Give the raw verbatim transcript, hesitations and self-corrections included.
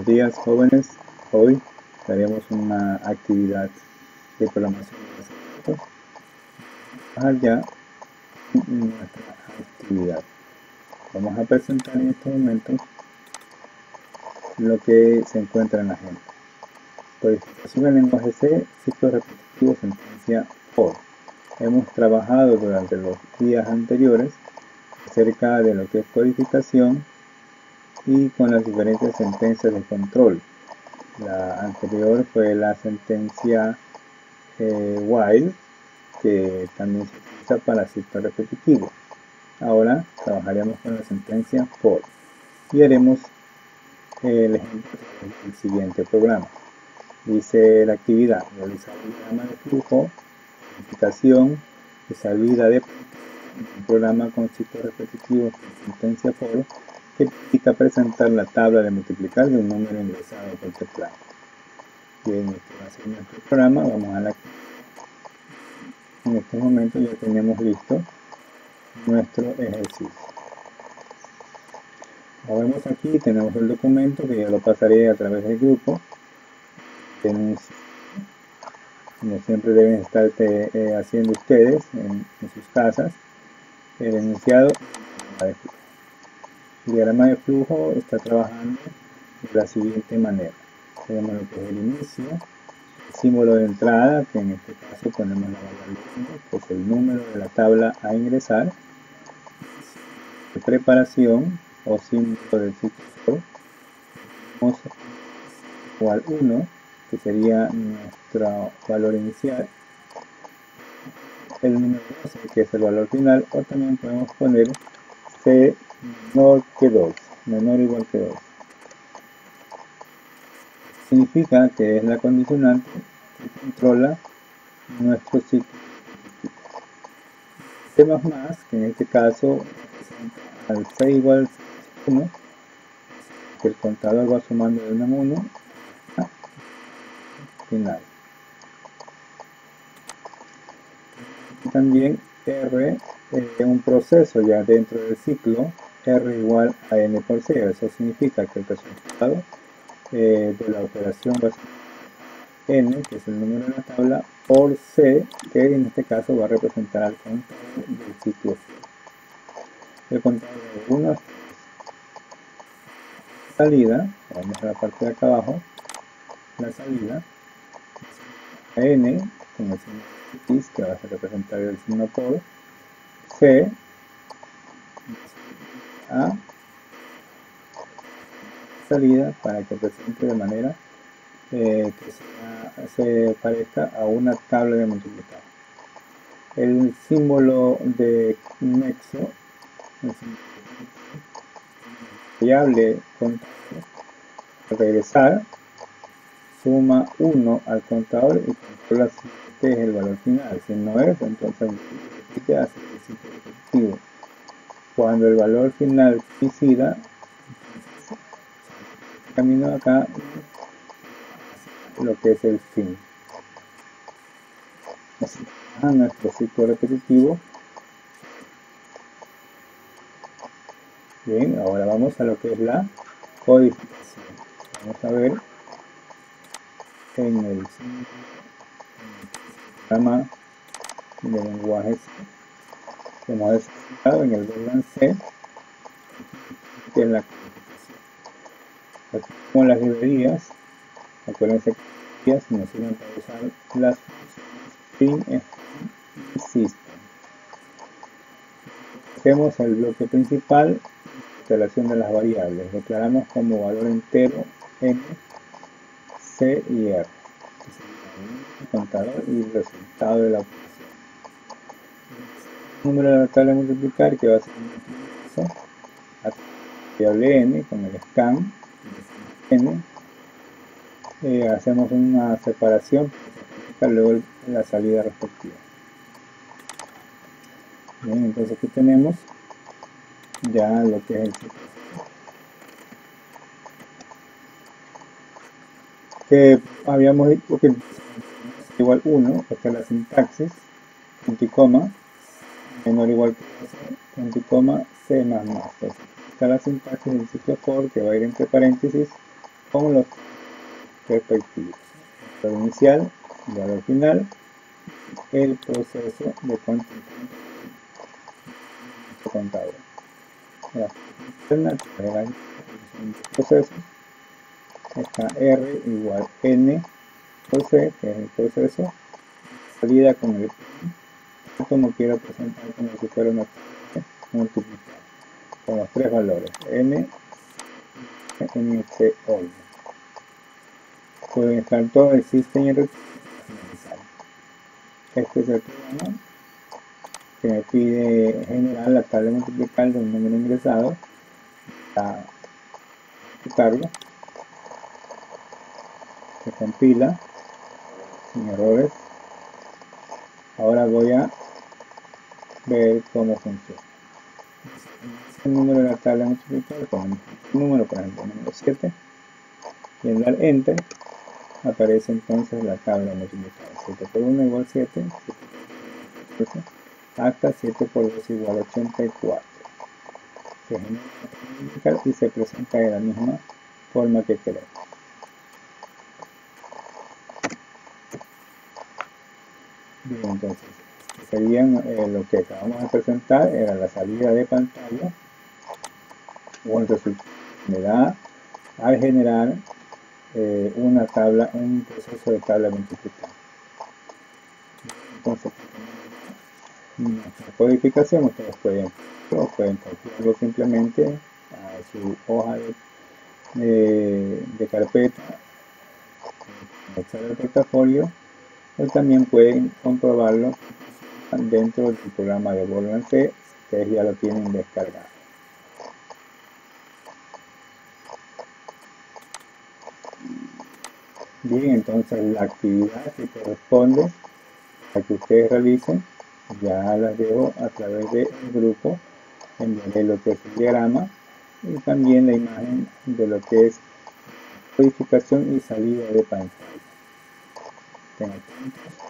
Buenos días, jóvenes. Hoy haremos una actividad de programación. Vamos ya en nuestra actividad. Vamos a presentar en estos momentos lo que se encuentra en la agenda. Codificación en lenguaje C, ciclo repetitivo, sentencia for. Hemos trabajado durante los días anteriores acerca de lo que es codificación y con las diferentes sentencias de control. La anterior fue la sentencia eh, while, que también se utiliza para ciclo repetitivo. Ahora trabajaremos con la sentencia for y haremos eh, el ejemplo del siguiente programa. Dice la actividad: realizar el diagrama de flujo, codificación de salida de un programa con ciclo repetitivo con sentencia for, que implica presentar la tabla de multiplicar de un número ingresado por teclado. Bien, este va a ser nuestro programa. Vamos a la en este momento ya tenemos listo nuestro ejercicio. Como vemos aquí, tenemos el documento que ya lo pasaré a través del grupo. Denuncio. Como siempre deben estar eh, haciendo ustedes en, en sus casas, el enunciado de flujo. El diagrama de flujo está trabajando de la siguiente manera. Tenemos lo que es el inicio, el símbolo de entrada, que en este caso ponemos la variable, que es el número de la tabla a ingresar, de preparación o símbolo del ciclo, tenemos igual uno, que sería nuestro valor inicial, el número doce, que es el valor final, o también podemos poner C menor que dos, menor o igual que dos. Significa que es la condicionante que controla nuestro ciclo. Temas más, que en este caso al C igual a uno, que el contador va sumando de uno en uno a final. También R es un proceso ya dentro del ciclo, R igual a N por C. Eso significa que el resultado eh, de la operación va a ser N, que es el número de la tabla, por C, que en este caso va a representar al contador del ciclo. El contador de uno a salida, vamos a la parte de acá abajo, la salida, N, con el signo X, que va a representar el signo por, C, a salida, para que presente de manera eh, que sea, se parezca a una tabla de multiplicar. El símbolo de nexo, el símbolo de variable contador, al regresar, suma uno al contador y controla si este es el valor final. Si no es, entonces repite hacia el ciclo repetitivo. Cuando el valor final coincida, camino acá lo que es el fin. Así a nuestro ciclo repetitivo. Bien, ahora vamos a lo que es la codificación. Vamos a ver en el programa de lenguaje C que hemos desarrollado en el Golang C, que es la codificación. Aquí como las librerías, acuérdense que las librerías nos sirven para usar las funciones print y system. Hacemos el bloque principal, declaración de las variables. Declaramos como valor entero N, C y R, el contador y el resultado de la operación. El número de la tabla de multiplicar, que va a ser un a variable N con el scan N. Eh, hacemos una separación para luego la salida respectiva. Bien, entonces aquí tenemos ya lo que es el ciclo. Que habíamos dicho que igual uno, esta es la sintaxis, punto y coma, menor o igual que punto y coma, C más más. Pues, está la sintaxis del ciclo for, que va a ir entre paréntesis con los respectivos. El valor inicial, el valor final, el proceso de contable. La interna procesos está R igual N por C, que es el proceso, salida con el como quiero presentar como si fuera una multiplicada con los tres valores N, N, C, O. Pueden estar todos, existen y finalizar. Este es el programa que me pide generar la tabla multiplicar del número ingresado para ejecutarlo. Se compila sin errores. Ahora voy a ver cómo funciona. El número de la tabla multiplicar con el número, por ejemplo, número siete, y al dar enter aparece entonces la tabla multiplicada. siete por uno igual siete, hasta siete por dos igual ochenta y cuatro. Se genera y se presenta de la misma forma que queremos. Bien, entonces serían eh, lo que acabamos de presentar era la salida de pantalla o el resultado me da al generar eh, una tabla, un proceso de tabla multiplicada. Entonces, nuestra codificación ustedes pueden, pueden calcularlo simplemente a su hoja de, de, de carpeta, el portafolio, o también pueden comprobarlo dentro del programa de Borland C, ustedes ya lo tienen descargado. Bien, entonces la actividad que corresponde a que ustedes realicen ya las dejo a través del grupo. Enviaré lo que es el diagrama y también la imagen de lo que es codificación y salida de pantalla. Tengan atentos.